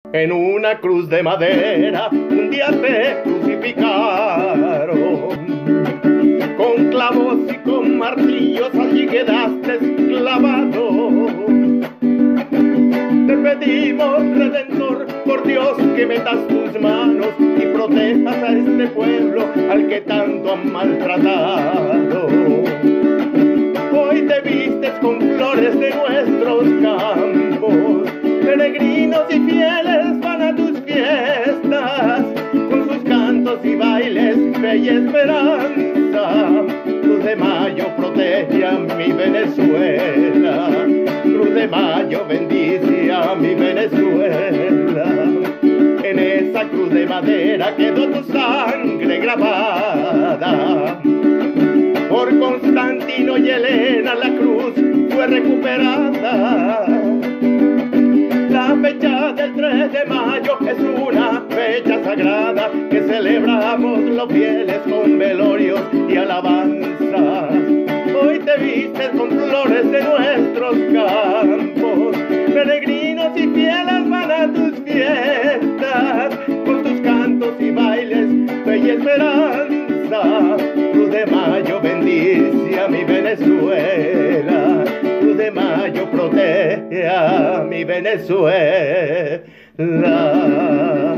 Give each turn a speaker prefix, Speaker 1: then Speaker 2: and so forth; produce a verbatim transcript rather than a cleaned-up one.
Speaker 1: En una cruz de madera un día te crucificaron, con clavos y con martillos allí quedaste clavado. Te pedimos, Redentor, por Dios, que metas tus manos y protejas a este pueblo al que tanto han maltratado. Hoy te vistes con flores de nuestros campos, peregrinos y fieles van a tus fiestas, con sus cantos y bailes, fe y esperanza. Cruz de Mayo protege a mi Venezuela, Cruz de Mayo bendice a mi Venezuela. En esa cruz de madera quedó tu sangre grabada. Por Constantino y Elena la cruz fue recuperada. La fecha del tres de mayo es una fecha sagrada que celebramos los fieles con velorios y alabanzas. Hoy te vistes con flores de nuestros campos, peregrinos y fieles van a tus fiestas, con tus cantos y bailes, fe y esperanza. Cruz de Mayo bendice a mi Venezuela, Cruz de Mayo protege a mi Venezuela.